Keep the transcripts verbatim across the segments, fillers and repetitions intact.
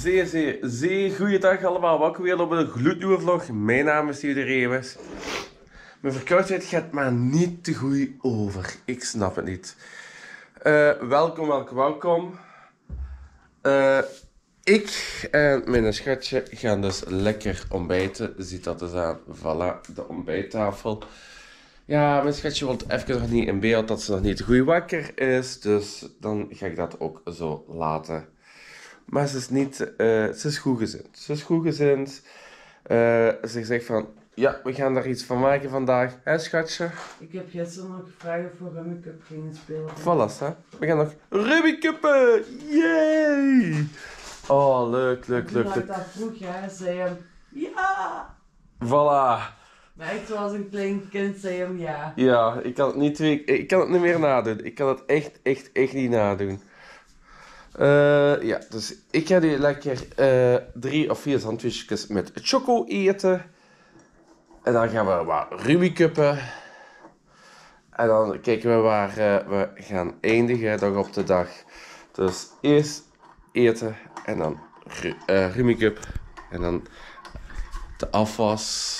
zeer, zeer, zeer goede dag allemaal. Welkom weer op een gloednieuwe vlog. Mijn naam is Theodor Reeuwens. Mijn verkoudheid gaat maar niet te goed over. Ik snap het niet. Uh, welkom, welkom, welkom. Uh, ik en mijn schatje gaan dus lekker ontbijten. Ziet dat dus aan. Voilà, de ontbijttafel. Ja, mijn schatje wil even nog niet in beeld dat ze nog niet goed wakker is. Dus dan ga ik dat ook zo laten. Maar ze is niet, uh, ze is goed gezind. Ze is goed gezind. Uh, ze zegt van, ja, we gaan daar iets van maken vandaag. Hé, schatje? Ik heb gisteren nog gevraagd of we Rummy Cup gingen spelen. Voilà, hè. We gaan nog Rummy Cuppen! Yay! Oh, leuk, leuk, leuk, leuk. Toen dat vroeg, ja, zei hem, ja! Voilà. Maar echt zoals een klein kind zei hem ja. Ja, ik kan het niet, ik kan het niet meer nadoen. Ik kan het echt, echt, echt niet nadoen. Uh, ja, dus ik ga nu lekker uh, drie of vier sandwichjes met choco eten. En dan gaan we wat Rummy Cuppen. En dan kijken we waar uh, we gaan eindigen dag op de dag. Dus eerst eten en dan uh, Rummy Cup. En dan de afwas.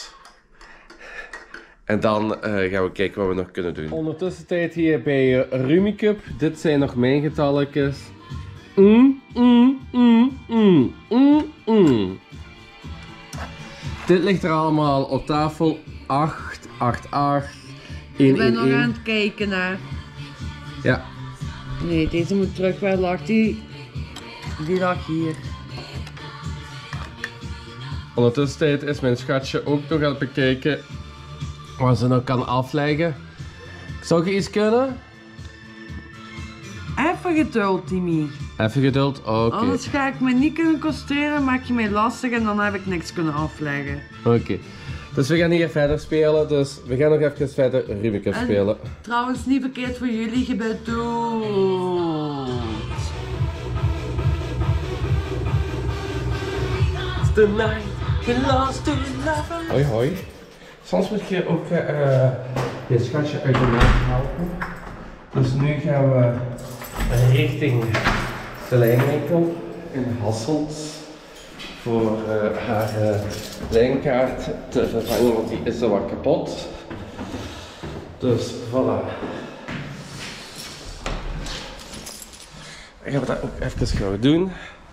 En dan uh, gaan we kijken wat we nog kunnen doen. Ondertussen tijd hier bij uh, Rummy Cup. Dit zijn nog mijn getalletjes. Mm, mm, mm, mm, mm, mm. Dit ligt er allemaal op tafel. acht, acht, acht. één, Ik ben één, nog één. aan het kijken naar. Ja. Nee, deze moet terug. Waar lag die? Die lag hier. Ondertussen tijd is mijn schatje ook nog aan het bekijken wat ze nog kan afleggen. Zou je iets kunnen? Even geduld, Timmy. Even geduld, oké. Okay. Anders ga ik me niet kunnen concentreren, maak je mij lastig en dan heb ik niks kunnen afleggen. Oké. Okay. Dus we gaan hier verder spelen, dus we gaan nog even verder Rummy Cup spelen. Trouwens, niet verkeerd voor jullie, je bent dood. It's the night we lost to love. Hoi hoi. Soms moet je ook uh, je schatje uit de naam helpen. Dus nu gaan we richting de lijnwinkel in Hasselt voor uh, haar uh, lijnkaart te vervangen, want die is zo wat kapot. Dus voilà. Dan gaan we dat ook even gauw doen.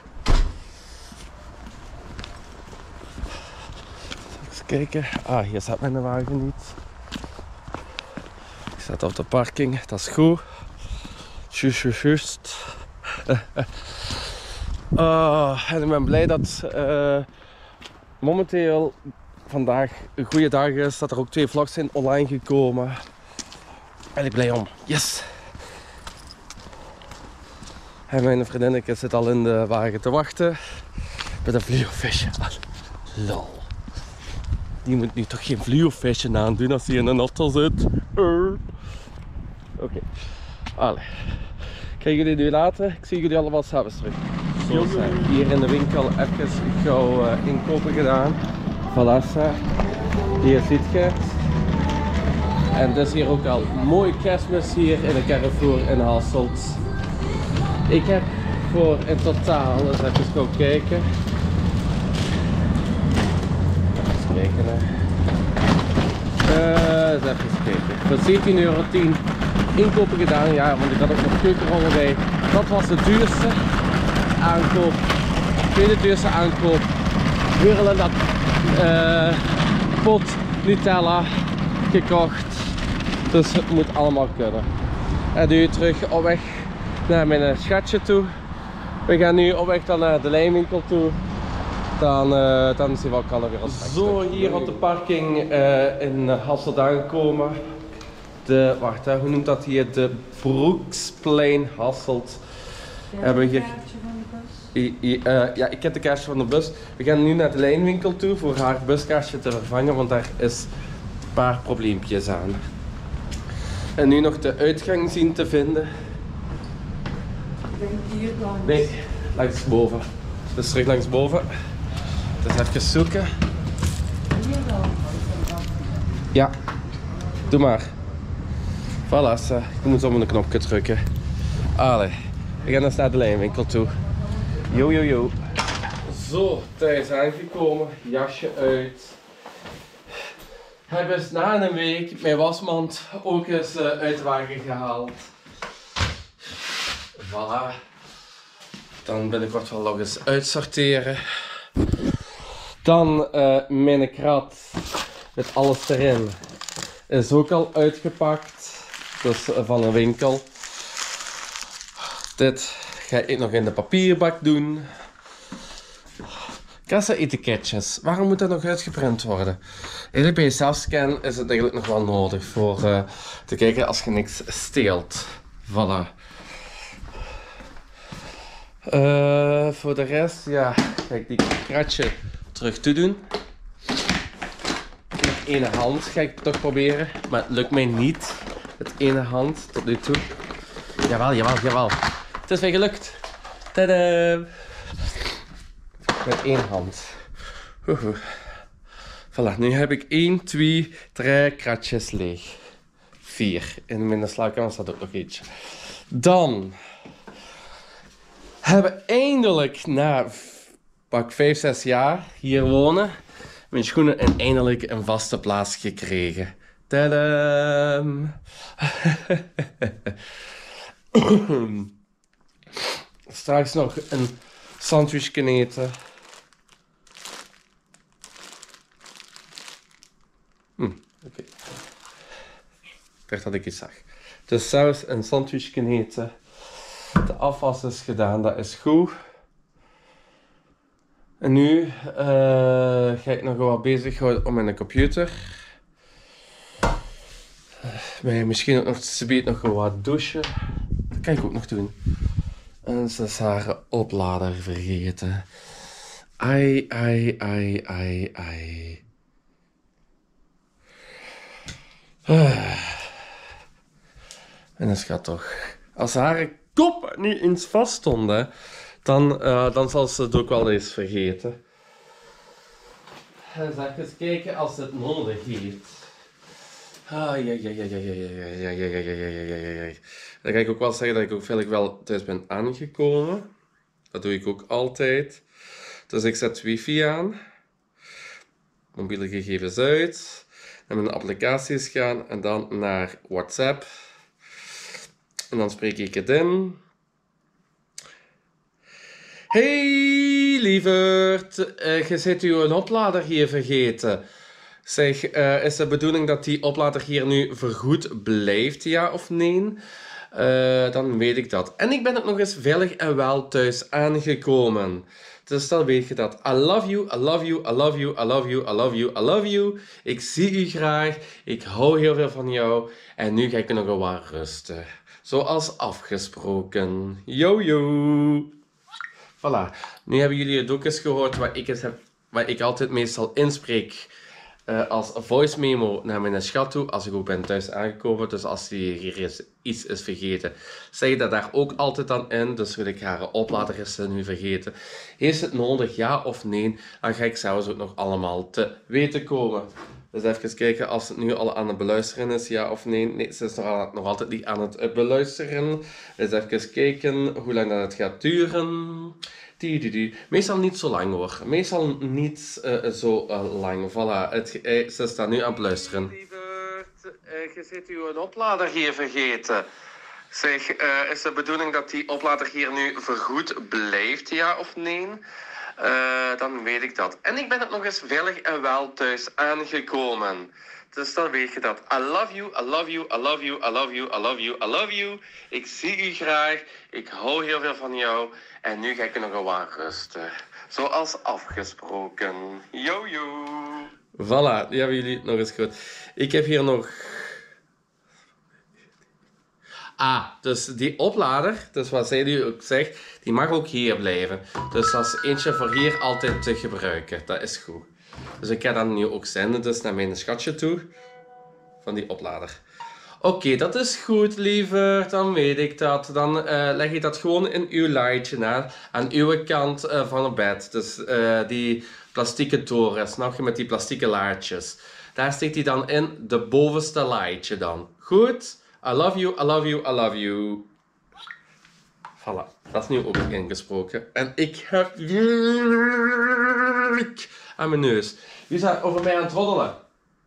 Even kijken. Ah, hier staat mijn wagen niet. Ik sta op de parking, dat is goed. Just, just, just. Uh, en ik ben blij dat uh, momenteel vandaag een goede dag is, dat er ook twee vlogs zijn online gekomen. En ik ben blij om. Yes! En mijn vriendinnetje zit al in de wagen te wachten. Met een fluovisje. Lol. Die moet nu toch geen fluovisje aandoen als hij in een auto zit. Uh. Oké. Okay. Allee. Ik ga jullie nu laten. Ik zie jullie allemaal s'avonds terug. Zo zijn hier in de winkel even gauw uh, inkopen gedaan. Voilà. Hier ziet je het. En het is hier ook al mooi kerstmis hier in de Carrefour in Hasselt. Ik heb voor in totaal, eens even gauw kijken. Even kijken hè. Uh, eens even kijken. Voor zeventien euro tien inkopen gedaan, ja, want ik had ook nog keukenrollen bij. Dat was de duurste aankoop. Tweede duurste aankoop. Weer dat uh, pot Nutella gekocht. Dus het moet allemaal kunnen. En nu terug op weg naar mijn schatje toe. We gaan nu op weg dan naar de lijnwinkel toe. Dan, uh, dan zien we elkaar weer als zo, hier op de parking uh, in Hasselt aangekomen. De, wacht, hè, hoe noemt dat hier? De Broeksplein Hasselt. Heb je een kaartje van de bus? I, I, uh, ja, ik heb de kaartje van de bus. We gaan nu naar de lijnwinkel toe voor haar buskaartje te vervangen, want daar is een paar probleempjes aan. En nu nog de uitgang zien te vinden. Ik denk hier dan. Nee, langs boven. Dus terug langs boven. Dus even zoeken. Hier dan. Ja, doe maar. Voilà, ik moet op een knopje drukken. Allee, we gaan dus naar de lijnwinkel toe. Yo, yo, yo. Zo, thuis aangekomen, jasje uit. Heb eens na een week mijn wasmand ook eens uh, uit de wagen gehaald. Voilà. Dan binnenkort wel nog eens uitsorteren. Dan uh, mijn krat met alles erin is ook al uitgepakt. Dus uh, van een winkel. Dit ga ik nog in de papierbak doen. Kassa-etiketjes. Waarom moet dat nog uitgeprint worden? Eigenlijk bij je zelfscan is het eigenlijk nog wel nodig voor uh, te kijken als je niks steelt. Voilà. Uh, voor de rest, ja, ga ik die kratje terug toedoen. Met ene hand ga ik het toch proberen, maar het lukt mij niet. Met ene hand tot nu toe. Jawel, jawel, jawel. Het is weer gelukt. Tadaa! Met één hand. Oeh. Voilà, nu heb ik één, twee, drie kratjes leeg. vier. In mijn slaapkamer staat ook nog eentje. Dan hebben we eindelijk na pak vijf, zes jaar hier wonen mijn schoenen en eindelijk een vaste plaats gekregen. Tadam! Straks nog een sandwich kunnen eten. Hm, oké. Okay. Ik dacht dat ik iets zag. Dus zelfs een sandwich kunnen eten. De afwas is gedaan, dat is goed. En nu uh, ga ik nog wat bezig houden om mijn computer. Uh, misschien ook nog subiet nog wat douchen. Dat kan ik ook nog doen. En ze is haar oplader vergeten. Ai, ai, ai, ai, ai. Uh. En dat gaat toch. Als haar kop niet eens vast stonden, dan, uh, dan zal ze het ook wel eens vergeten. En zal ik eens kijken als het nodig heeft. Ah, ja, ja, ja, ja, ja, ja, ja, ja, ja, ja, ja, ja, ja. Dan kan ik ook wel zeggen dat ik ook veilig wel thuis ben aangekomen. Dat doe ik ook altijd. Dus ik zet wifi aan. Mobiele gegevens uit. Naar mijn applicaties gaan en dan naar WhatsApp. En dan spreek ik het in. Hey lieverd, uh, je zit uw oplader hier vergeten. Zeg, uh, is de bedoeling dat die oplader hier nu voorgoed blijft, ja of nee? Uh, dan weet ik dat. En ik ben ook nog eens veilig en wel thuis aangekomen. Dus dan weet je dat. I love you, I love you, I love you, I love you, I love you, I love you. Ik zie u graag, ik hou heel veel van jou. En nu ga ik nog wat rusten. Zoals afgesproken. Yo yo. Voilà. Nu hebben jullie het ook eens gehoord wat ik, eens heb, wat ik altijd meestal inspreek. Uh, als voice memo naar mijn schat toe, als ik ook ben thuis aangekomen. Dus als hij hier is, iets is vergeten, zeg je dat daar ook altijd dan in. Dus wil ik haar oplader is nu vergeten. Heeft het nodig, ja of nee? Dan ga ik zelfs ook nog allemaal te weten komen. Dus even kijken als het nu al aan het beluisteren is, ja of nee. Nee, ze is nog, nog altijd niet aan het beluisteren. Dus even kijken hoe lang dat het gaat duren. Die, die, die. Meestal niet zo lang hoor. Meestal niet uh, zo uh, lang. Voilà, het, uh, ze staat nu aan het luisteren. Lieverd, uh, je zit uw oplader hier vergeten. Zeg, uh, is de bedoeling dat die oplader hier nu voorgoed blijft, ja of nee? Uh, dan weet ik dat. En ik ben ook nog eens veilig en wel thuis aangekomen. Dus dan weet je dat. I love you, I love you, I love you, I love you, I love you, I love you. Ik zie u graag. Ik hou heel veel van jou. En nu ga ik nog wat rusten. Zoals afgesproken. Yo yo. Voilà, die hebben jullie nog eens gehoord. Ik heb hier nog... Ah, dus die oplader, dus wat zij nu ook zegt, die mag ook hier blijven. Dus dat is eentje voor hier altijd te gebruiken. Dat is goed. Dus ik ga dan nu ook zenden dus naar mijn schatje toe. Van die oplader. Oké, okay, dat is goed, liever. Dan weet ik dat. Dan uh, leg ik dat gewoon in uw lightje na. Aan uw kant uh, van het bed. Dus uh, die plastieke torens. Nog met die plastieke laadjes. Daar steekt hij dan in. De bovenste lightje dan. Goed? I love you, I love you, I love you. Voilà, dat is nu ook ingesproken. En ik heb aan mijn neus. Wie is daar over mij aan het roddelen?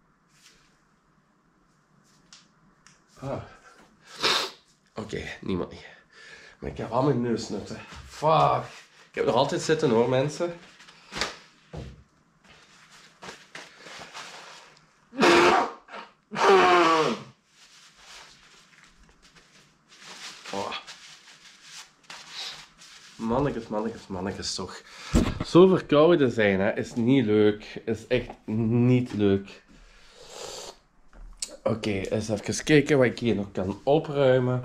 Ah. Oké, okay, niemand niet. Maar ik heb al mijn neusnutten. Fuck. Ik heb nog altijd zitten hoor, mensen. Oh. Mannetjes, mannetjes, mannetjes toch. Zo verkouden zijn hè, is niet leuk. Is echt niet leuk. Oké, okay, eens even kijken wat ik hier nog kan opruimen.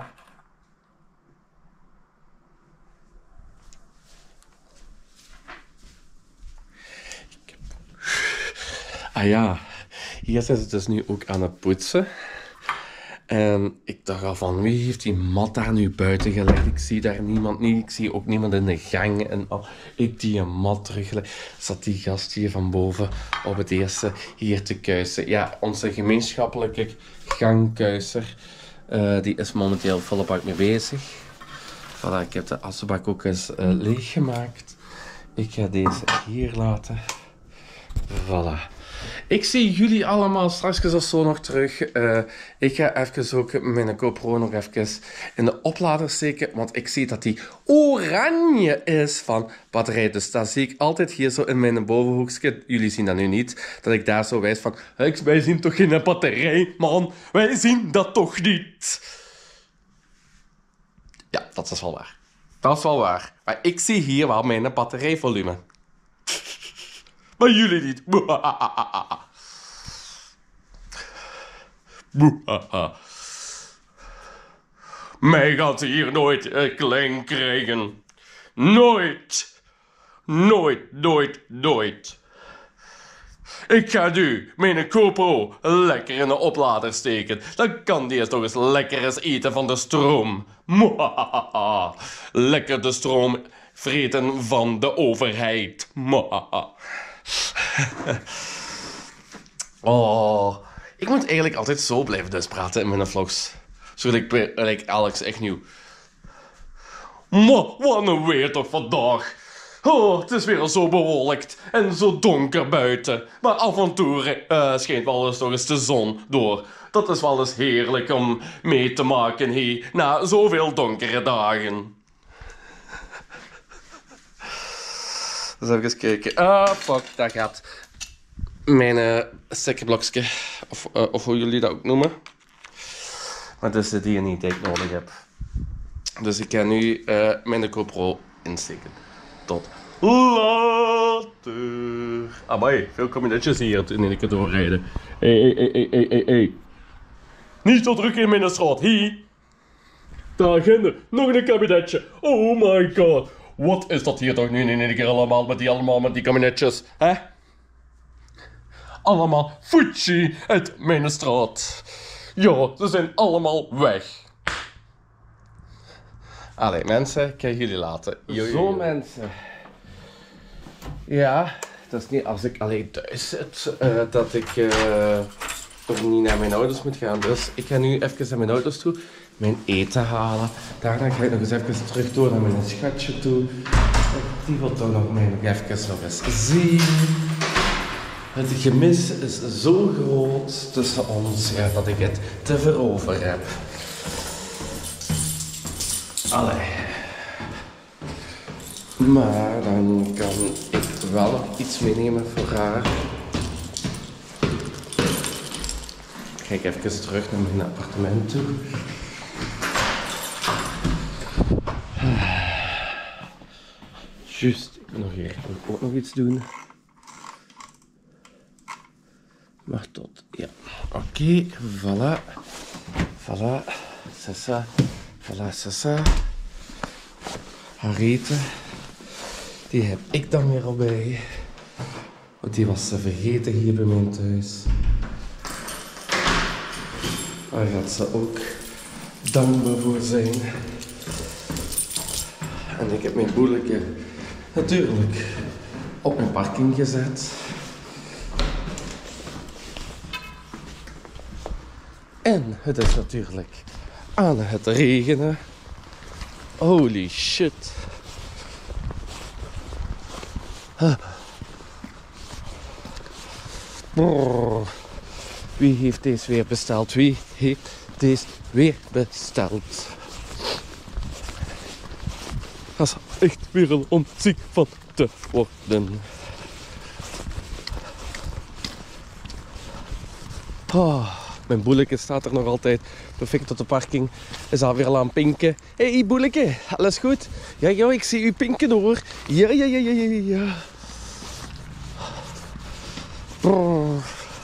Ah ja, hier zijn ze dus nu ook aan het poetsen. En ik dacht al van, wie heeft die mat daar nu buiten gelegd? Ik zie daar niemand niet. Ik zie ook niemand in de gang. En al ik die een mat teruggelegd. Zat die gast hier van boven op het eerste hier te kuisen. Ja, onze gemeenschappelijke gangkuiser. Uh, die is momenteel volle bak mee bezig. Voilà, ik heb de assenbak ook eens uh, leeggemaakt. Ik ga deze hier laten. Voilà. Ik zie jullie allemaal straks of zo nog terug. Uh, ik ga even ook mijn GoPro nog even in de oplader steken. Want ik zie dat die oranje is van batterij. Dus dat zie ik altijd hier zo in mijn bovenhoekje. Jullie zien dat nu niet. Dat ik daar zo wijs van... Wij zien toch geen batterij, man. Wij zien dat toch niet. Ja, dat is wel waar. Dat is wel waar. Maar ik zie hier wel mijn batterijvolume. Maar jullie niet. Mij gaat hier nooit een klein krijgen. Nooit. Nooit, nooit, nooit. Ik ga nu mijn GoPro lekker in de oplader steken. Dan kan die eens toch eens lekker eens eten van de stroom. Lekker de stroom vreten van de overheid. Oh, ik moet eigenlijk altijd zo blijven dus praten in mijn vlogs. Zodat ik like Alex echt nieuw. Maar wat een weer toch vandaag. Oh, het is weer zo bewolkt en zo donker buiten. Maar af en toe uh, schijnt wel eens toch eens de zon door. Dat is wel eens heerlijk om mee te maken hier na zoveel donkere dagen. Dus even kijken. Ah, fuck, daar gaat mijn uh, stekkerblokje. Of, uh, of hoe jullie dat ook noemen. Maar dat is de die niet die ik nodig heb. Dus ik ga nu uh, mijn GoPro insteken. Tot later. Amai, veel kabinetjes hier in één keer doorrijden. Hé, hé, hé, hé, hé, hé. Niet zo druk in mijn straat. Hier. Daar agenda. Nog een kabinetje. Oh my god. Wat is dat hier toch nu in één keer allemaal met die, allemaal met die kabinetjes? Hè? Allemaal Fuji uit mijn straat. Ja, ze zijn allemaal weg. Allee, mensen, ik ga jullie laten. Yo, Zo, mensen. Ja, dat is niet als ik alleen thuis zit, uh, dat ik uh, toch niet naar mijn ouders moet gaan. Dus ik ga nu even naar mijn ouders toe, mijn eten halen. Daarna ga ik nog eens even terug door naar mijn schatje toe. Die wil toch nog mij nog even nog eens zien. Het gemis is zo groot tussen ons, ja, dat ik het te veroveren heb. Allee. Maar dan kan ik wel nog iets meenemen voor haar. Ga ik even terug naar mijn appartement toe. Juist, ik moet nog hier ik moet ook nog iets doen. Maar tot, ja. Oké, okay, voilà. Voilà, c'est ça. Voilà, c'est ça. Haar eten. Die heb ik dan weer al bij. Want die was ze vergeten hier bij mij thuis. Daar gaat ze ook dankbaar voor zijn. En ik heb mijn boeleke natuurlijk op mijn parking gezet. En het is natuurlijk aan het regenen. Holy shit. Huh. Brrr. Wie heeft deze weer besteld? Wie heeft deze weer besteld? Dat is echt weer om ziek van te worden. Oh, mijn boeleke staat er nog altijd. Perfect op de parking. Is alweer al aan pinken. Hé hey, boeleke, alles goed? Ja, ja, ik zie u pinken hoor. Ja, ja, ja, ja, ja, ja. Brrr.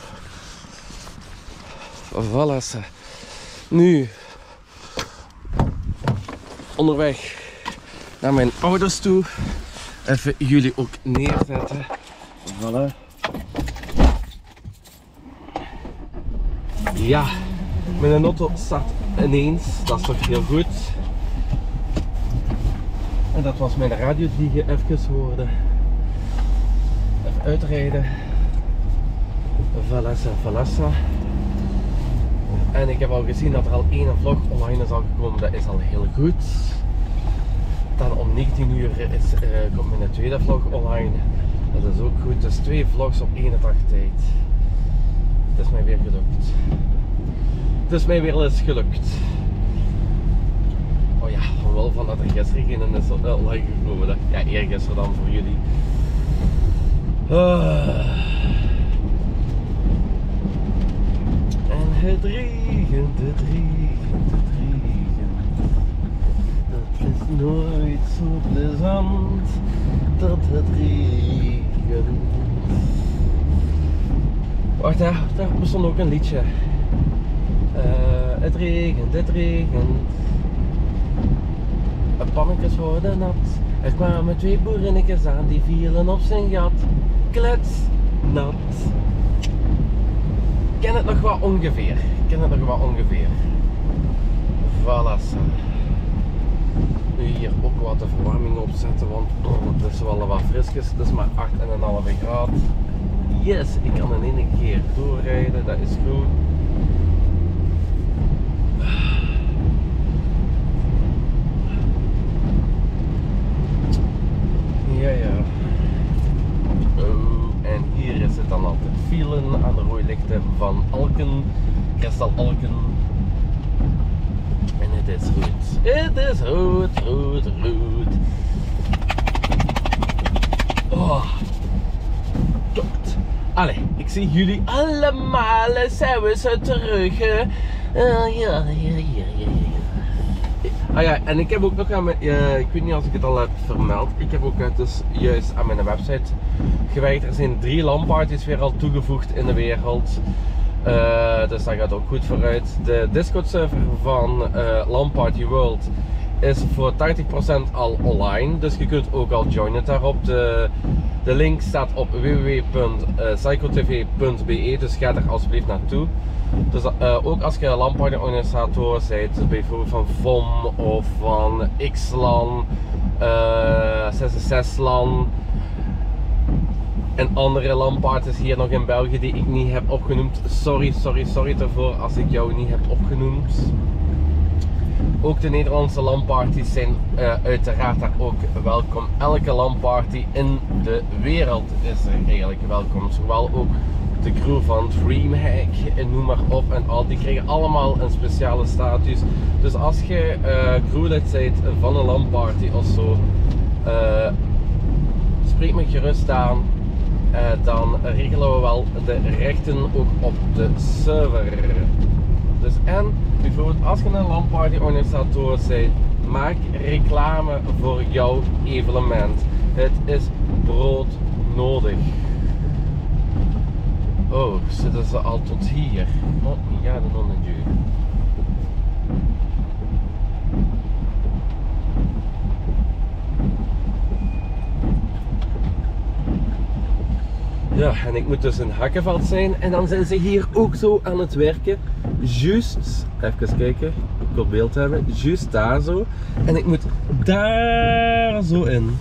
Voilà. Ze. Nu. Onderweg naar mijn ouders toe. Even jullie ook neerzetten. Voilà. Ja, mijn auto staat ineens. Dat is toch heel goed. En dat was mijn radio die je even hoorde. Even uitrijden. Voilà, voilà. En ik heb al gezien dat er al één vlog online is al gekomen. Dat is al heel goed. Dan om negentien uur is, uh, komt mijn tweede vlog online. Dat is ook goed. Dus twee vlogs op één dag tijd. Het is mij weer gelukt. Het is mij weer eens gelukt. Oh ja, wel van dat er gisteren geen is online gekomen. Ja, eergisteren dan voor jullie. Uh. En het regent, het regent, het regent. Dat is nooit zo plezant dat het regent. Wacht, daar, daar bestond ook een liedje. Uh, het regent, het regent. Een pannetjes worden nat. Er kwamen twee boerinnetjes aan, die vielen op zijn gat. Klets, nat. Ik ken het nog wel ongeveer. Ik ken het nog wel ongeveer. Voilà. Nu hier ook wat de verwarming opzetten, want oh, het is wel wat frisjes. Het is maar acht komma vijf graden. Yes, ik kan in één keer doorrijden, dat is goed. Ja, ja. Oh, en hier is het dan altijd vielen aan de rode lichten van Alken, Kristal Alken. En het is goed. Het is goed, goed, goed. Oh. Klopt. Allee, ik zie jullie allemaal. Zijn we zo terug? Uh, ja, ja, ja, ja, ja. Ah ja, en ik heb ook nog aan mijn, uh, ik weet niet of ik het al heb vermeld, ik heb ook uh, dus juist aan mijn website gewerkt. Er zijn drie LAN-parties weer al toegevoegd in de wereld. Uh, dus dat gaat ook goed vooruit. De Discord server van uh, LAN Party World is voor tachtig procent al online, dus je kunt ook al joinen daarop. De, de link staat op w w w punt psychotv punt b e, dus ga er alsjeblieft naartoe. Dus uh, ook als je LAN Party organisator bent, dus bijvoorbeeld van V O M of van X-LAN, uh, zes zes zes LAN en andere LAN-parties hier nog in België die ik niet heb opgenoemd. Sorry, sorry, sorry daarvoor als ik jou niet heb opgenoemd. Ook de Nederlandse LAN-parties zijn uh, uiteraard daar ook welkom. Elke LAN-party in de wereld is er eigenlijk welkom. Zowel ook de crew van Dreamhack en noem maar op en al. Die krijgen allemaal een speciale status. Dus als je uh, crewlid bent van een LAN-party of zo, uh, spreek me gerust aan. Uh, dan regelen we wel de rechten ook op de server. Dus en bijvoorbeeld als je een LAN-party organisator bent, maak reclame voor jouw evenement. Het is broodnodig. Oh, zitten ze al tot hier? Oh, ja, de non en duur. Ja, en ik moet dus in Hakkenveld zijn en dan zijn ze hier ook zo aan het werken. Juist, even kijken, ik wil beeld hebben, juist daar zo. En ik moet daar zo in.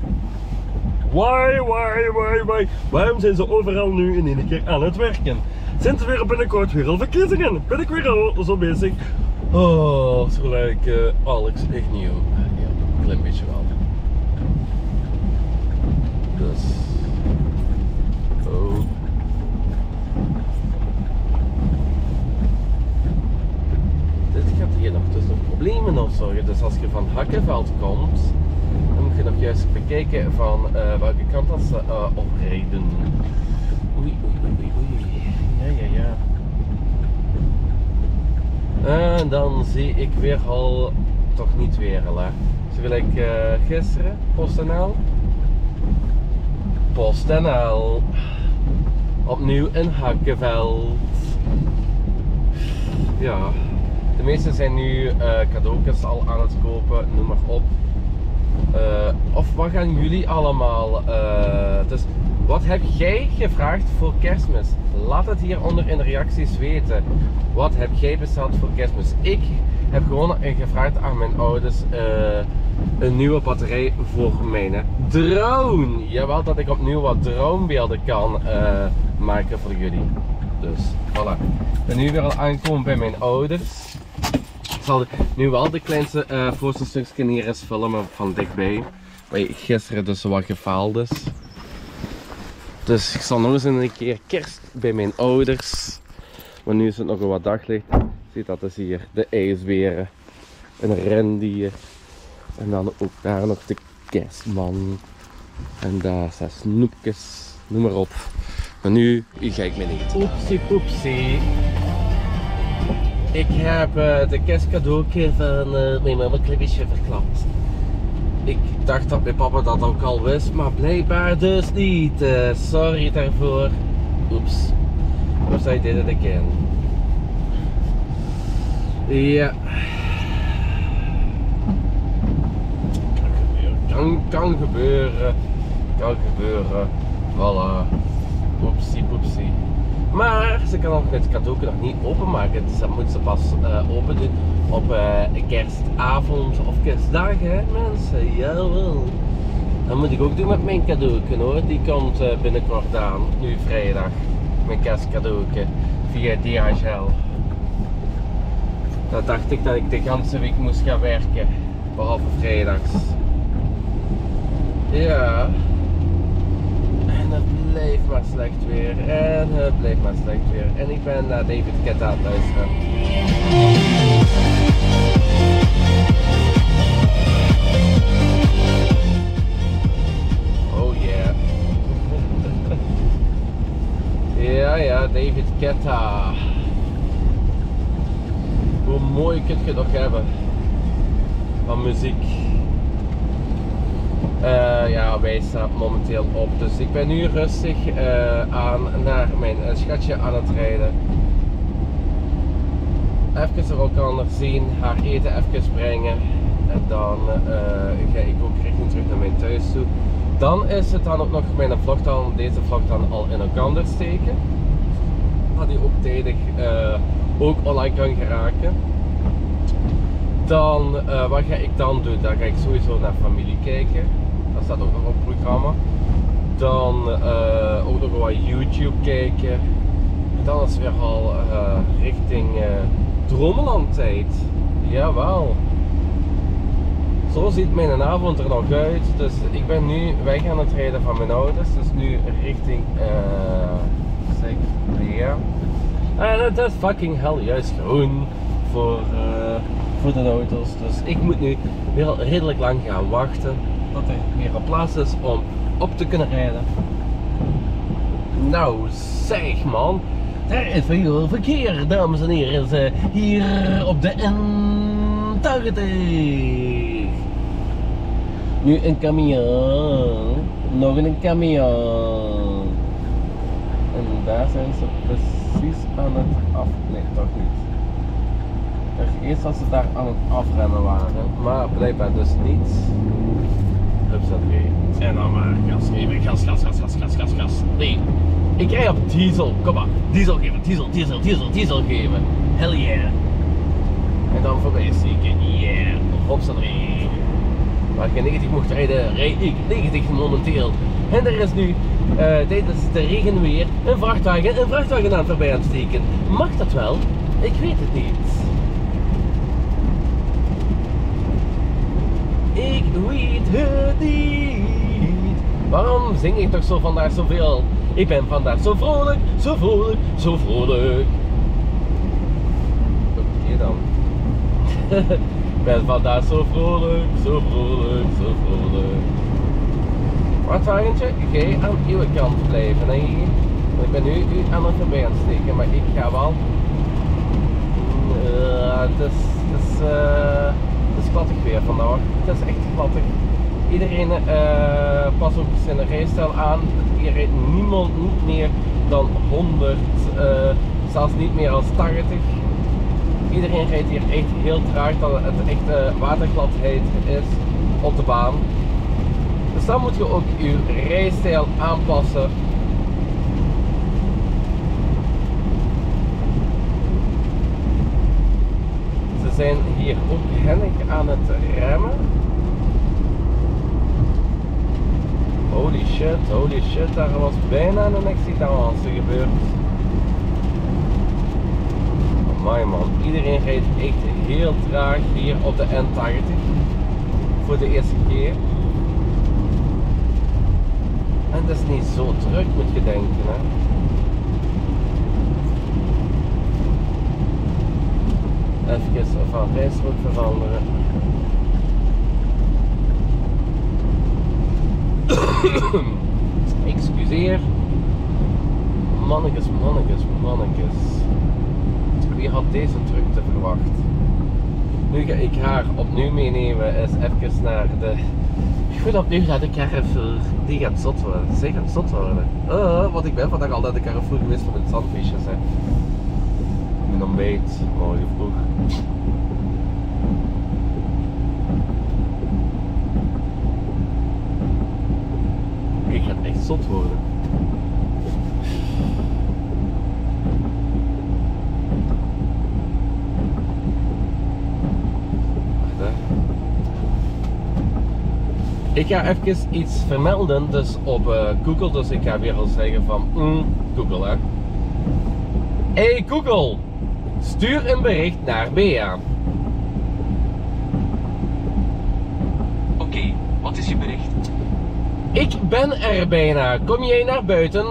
Why, why, why, why? Waarom zijn ze overal nu in één keer aan het werken? zijn er weer binnenkort weer al verkiezingen. Ben ik weer al zo bezig. Oh, zo lijkt uh, Alex echt nieuw. Ja, een klein beetje wel. Dus. Oh. Dit gaat hier nog dus nog problemen of zorgen. Dus als je van Hakkenveld komt, dan moet je nog juist bekijken van uh, welke kant dat ze uh, oprijden. Oei, oei, oei, oei. Ja, ja, ja. En dan zie ik weer al, toch niet weer al hè. Zo gelijk uh, gisteren, PostNL. PostNL. Opnieuw in Hakkenveld. Ja. De meesten zijn nu uh, cadeautjes al aan het kopen, noem maar op. Uh, of wat gaan jullie allemaal? Uh, dus wat heb jij gevraagd voor Kerstmis? Laat het hieronder in de reacties weten. Wat heb jij besteld voor Kerstmis? Ik heb gewoon gevraagd aan mijn ouders uh, een nieuwe batterij voor mijn drone. Jawel, dat ik opnieuw wat dronebeelden kan uh, maken voor jullie. Dus voilà. Ik ben nu weer al aangekomen bij mijn ouders. Ik zal nu wel de kleinste uh, voorste stukje hier eens filmen van dichtbij. Waar gisteren dus wat gefaald is. Dus ik zal nog eens een keer kerst bij mijn ouders. Maar nu is het nog een wat daglicht. Ziet dat is hier de ijsberen. Een rendier. En dan ook daar nog de kerstman. En daar zijn snoepjes. Noem maar op. Maar nu ga ik me niet. Oepsie poepsie. Ik heb uh, de kerstcadeautje van uh, mijn mama een klein beetje verklapt. Ik dacht dat mijn papa dat ook al wist, maar blijkbaar dus niet. Uh, sorry daarvoor. Oeps. Was I did it again. Ja. Kan, kan gebeuren. Kan gebeuren. Voilà. Oepsie poepsie. Maar ze kan ook het cadeautje nog niet openmaken, dus dat moet ze pas uh, open doen op uh, kerstavond of kerstdag, hè mensen, jawel. Dat moet ik ook doen met mijn cadeautje hoor, die komt uh, binnenkort aan, nu vrijdag, mijn kerstcadeautje, via D H L. Dat dacht ik dat ik de hele week moest gaan werken, behalve vrijdags. Ja. En het blijft maar slecht weer. En het blijft maar slecht weer. En ik ben naar David Guetta aan het luisteren. Oh yeah. Ja, ja, David Guetta. Hoe mooi kun je het nog hebben van muziek. Uh, ja, wij staan momenteel op, dus ik ben nu rustig uh, aan naar mijn uh, schatje aan het rijden. Even er ook anders zien, haar eten even brengen en dan uh, ga ik ook richting terug naar mijn thuis toe. Dan is het dan ook nog mijn vlog dan, deze vlog dan al in elkaar steken. Dat die ook tijdig uh, ook online kan geraken. Dan, uh, wat ga ik dan doen? Dan ga ik sowieso naar familie kijken. Dat staat ook nog op het programma. Dan uh, ook nog wat YouTube kijken. En dan is het weer al uh, richting uh, Dromeland tijd. Jawel. Zo ziet mijn avond er nog uit. Dus ik ben nu weg aan het rijden van mijn ouders. Dus nu richting uh, zeg ja. En het is fucking hell juist groen voor, uh, voor de auto's. Dus ik moet nu weer redelijk lang gaan wachten. Dat er weer een plaats is om op te kunnen rijden. Nou zeg man, er is veel verkeer dames en heren, hier op de N tachtig. Nu een camion, nog een camion. En daar zijn ze precies aan het af, nee toch niet. Eerst dat ze daar aan het afremmen waren, maar blijkbaar dus niet. En dan maar gas geven, gas, gas, gas, gas, gas, gas, gas. Nee, ik rij op diesel, kom maar. Diesel geven, diesel, diesel, diesel, diesel geven. Hell yeah. En dan voorbij steken, yeah. Hopsa drie. Waar ik negentig mocht rijden, rijd ik negentig momenteel. En er is nu uh, tijdens de regenweer een vrachtwagen een vrachtwagen aan voorbij aan het steken. Mag dat wel? Ik weet het niet. Ik weet het niet. Waarom zing ik toch zo vandaag zoveel? Ik ben vandaag zo vrolijk, zo vrolijk, zo vrolijk. Oké dan. Ik ben vandaag zo vrolijk, zo vrolijk, zo vrolijk. Vrachtwagentje, jij aan uw kant blijven. Hè? Ik ben nu u aan het voorbij aan het steken, maar ik ga wel. Uh, het is, het is, uh, het is glattig weer vandaag. Het is echt glattig. Iedereen uh, pas ook zijn rijstijl aan. Hier rijdt niemand niet meer dan honderd, uh, zelfs niet meer als tachtig. Iedereen rijdt hier echt heel traag, dat het echt uh, watergladheid is op de baan. Dus dan moet je ook je rijstijl aanpassen. Ze zijn hier ook hennig aan het remmen. Holy shit, holy shit, daar was bijna een accident gebeurd. Amai man, iedereen rijdt echt heel traag hier op de N tachtig. Voor de eerste keer. En dat is niet zo druk, moet je denken, hè. Even van rijstrook veranderen. Excuseer. Mannekes, mannekes, mannekes. Wie had deze drukte verwacht? Nu ga ik haar opnieuw meenemen, eens even naar de... Goed opnieuw naar de Carrefour. Die gaat zot worden. Zij gaat zot worden. Uh, want ik ben vandaag al naar de Carrefour geweest voor de zandvisjes. Hè. Mijn ontbijt, morgen vroeg. Ik ga echt zot worden. Ik ga even iets vermelden dus op uh, Google, dus ik ga weer al zeggen van mm, Google hè. Hey Google, stuur een bericht naar Bea. Oké, okay, wat is je bericht? Ik ben er bijna, kom jij naar buiten?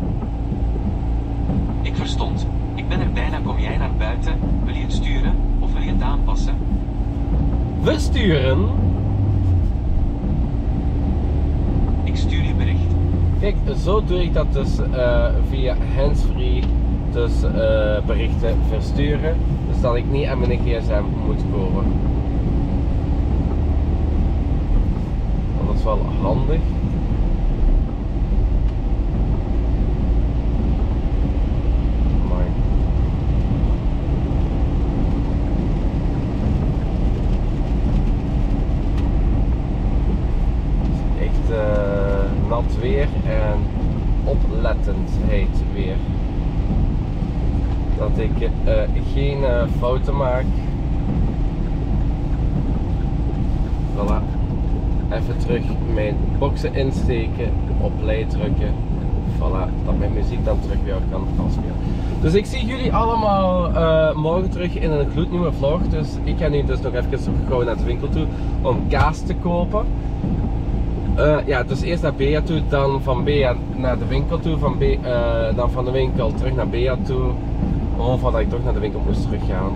Ik verstond, ik ben er bijna, kom jij naar buiten? Wil je het sturen of wil je het aanpassen? Versturen? Stuur je bericht. Kijk, zo doe ik dat dus uh, via handsfree, dus uh, berichten versturen, dus dat ik niet aan mijn gsm moet komen. Dat is wel handig. Amai. Echt uh, nat weer en oplettendheid weer. Dat ik uh, geen uh, fouten maak. Voilà. Even terug mijn boxen insteken, op play drukken. Voilà, dat mijn muziek dan terug weer kan afspelen. Dus ik zie jullie allemaal uh, morgen terug in een gloednieuwe vlog. Dus ik ga nu dus nog even gauw naar de winkel toe om kaas te kopen. Uh, ja, dus eerst naar Bea toe, dan van Bea naar de winkel toe, van Be uh, dan van de winkel terug naar Bea toe. Of dat ik toch naar de winkel moest teruggaan.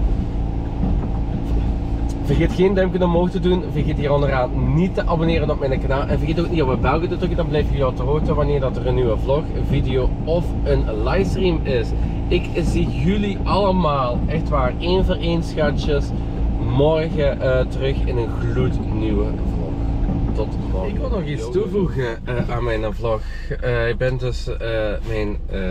Vergeet geen duimpje omhoog te doen, vergeet hier onderaan niet te abonneren op mijn kanaal en vergeet ook niet op de bel te drukken, dan blijf je op de hoogte wanneer dat er een nieuwe vlog, een video of een livestream is. Ik zie jullie allemaal, echt waar, één voor één schatjes, morgen uh, terug in een gloednieuwe vlog. Tot morgen. Ik wil nog iets toevoegen uh, aan mijn vlog. Uh, ik ben dus uh, mijn uh,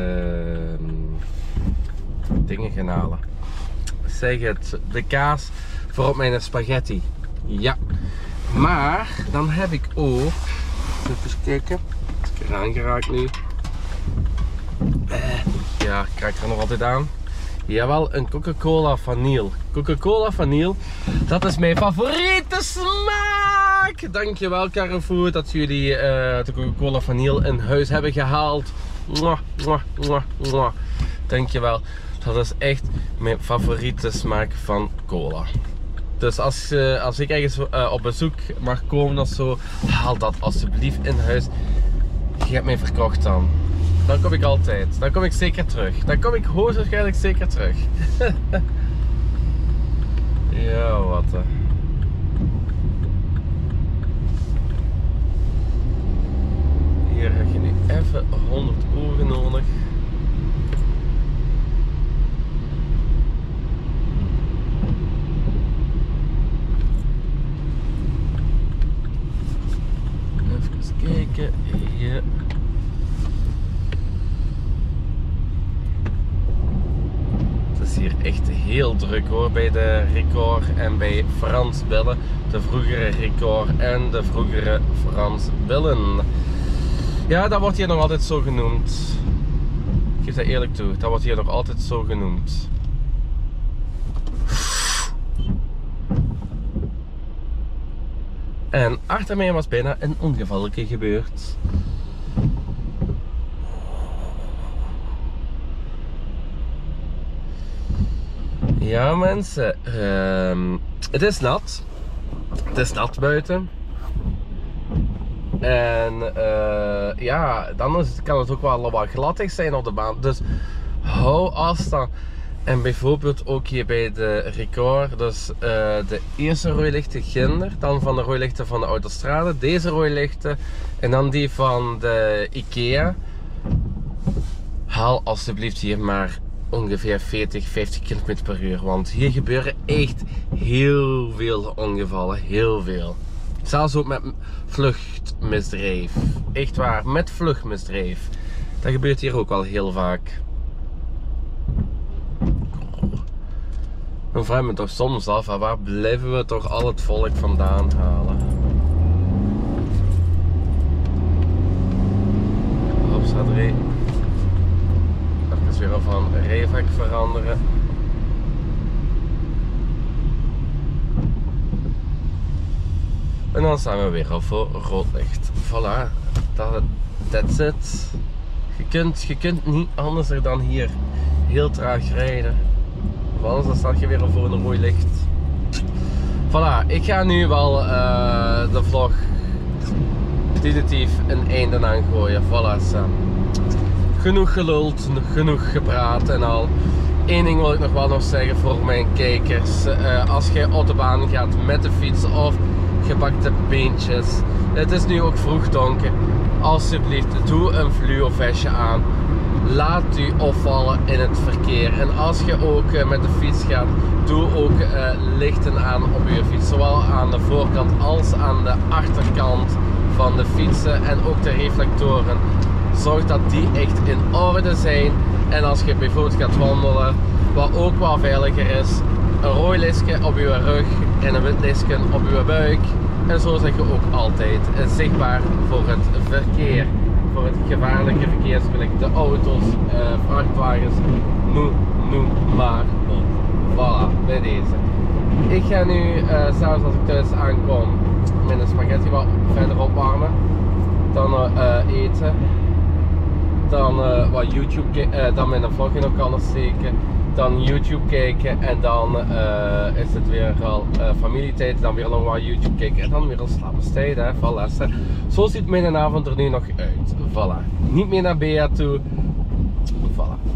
dingen gaan halen. Zeg het, de kaas voor op mijn spaghetti. Ja. Maar dan heb ik ook, even kijken, ik er aan geraakt nu. Uh, ja, ik raak er nog altijd aan. Jawel, een Coca-Cola vanille. Coca-Cola vanille, dat is mijn favoriete smaak. taak. Dankjewel Carrefour dat jullie uh, de Coca-Cola vanille in huis hebben gehaald. Mwah, mwah, mwah, mwah. Dankjewel. Dat is echt mijn favoriete smaak van cola. Dus als, uh, als ik ergens uh, op bezoek mag komen of zo, haal dat alsjeblieft in huis. Je hebt mij verkocht dan. Dan kom ik altijd. Dan kom ik zeker terug. Dan kom ik hoogstwaarschijnlijk zeker terug. Ja, wat hè. Hier heb je nu even honderd ogen nodig. Even kijken. Ja. Het is hier echt heel druk hoor, bij de Record en bij Frans Billen. De vroegere Record en de vroegere Frans Billen. Ja, dat wordt hier nog altijd zo genoemd. Ik geef dat eerlijk toe, dat wordt hier nog altijd zo genoemd. En achter mij was bijna een ongevalke gebeurd. Ja mensen, uh, het is nat. Het is nat buiten. En uh, ja, dan is het, kan het ook wel wat gladdig zijn op de baan. Dus hou afstand. En bijvoorbeeld ook hier bij de Record, dus uh, de eerste rooilichten ginder, dan van de rooilichten van de autostrade, deze rooilichten en dan die van de IKEA. Haal alsjeblieft hier maar ongeveer veertig, vijftig kilometer per uur, want hier gebeuren echt heel veel ongevallen, heel veel. Zelfs ook met vluchtmisdrijf, echt waar, met vluchtmisdrijf. Dat gebeurt hier ook wel heel vaak. Dan vraag ik me toch soms af, waar blijven we toch al het volk vandaan halen? Hopsa drie. Even weer van rijvak veranderen. En dan staan we weer al voor rood licht. Voilà, dat, that's it. Je kunt, je kunt niet anders dan hier heel traag rijden. Of anders dan staat je weer voor een rood licht. Voilà, ik ga nu wel uh, de vlog definitief een einde aan gooien. Voilà, Sam. Genoeg geluld, genoeg gepraat en al. Eén ding wil ik nog wel nog zeggen voor mijn kijkers. Uh, als je op de baan gaat met de fiets of gebakte beentjes. Het is nu ook vroeg donker. Alsjeblieft, doe een fluovestje aan. Laat u opvallen in het verkeer. En als je ook uh, met de fiets gaat, doe ook uh, lichten aan op je fiets. Zowel aan de voorkant als aan de achterkant van de fietsen. En ook de reflectoren. Zorg dat die echt in orde zijn. En als je bijvoorbeeld gaat wandelen, wat ook wel veiliger is, een rood lichtje op je rug en een wit lichtje op je buik. En zo zeg je ook altijd zichtbaar voor het verkeer. Voor het gevaarlijke verkeer, zoals de auto's, uh, vrachtwagens, noem, noem maar op. Voilà, bij deze. Ik ga nu, uh, zelfs als ik thuis aankom, mijn spaghetti wat verder opwarmen. Dan uh, eten. Dan uh, wat YouTube, uh, dan mijn vlog in elkaar steken. Dan YouTube kijken en dan uh, is het weer al uh, familietijd. Dan weer nog wat YouTube kijken en dan weer al slapenstijd. Hè. Voilà. Zo ziet mijn avond er nu nog uit. Voilà. Niet meer naar Bea toe. Voilà.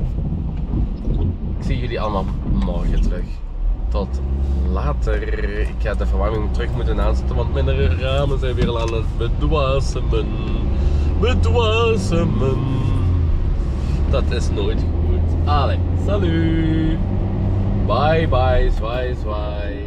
Ik zie jullie allemaal morgen terug. Tot later. Ik ga de verwarming terug moeten aanzetten, want mijn ramen zijn weer aan het bedwasemen. Bedwasemen. Dat is nooit goed. Allee, salut. Bye bye, zwaai zwaai.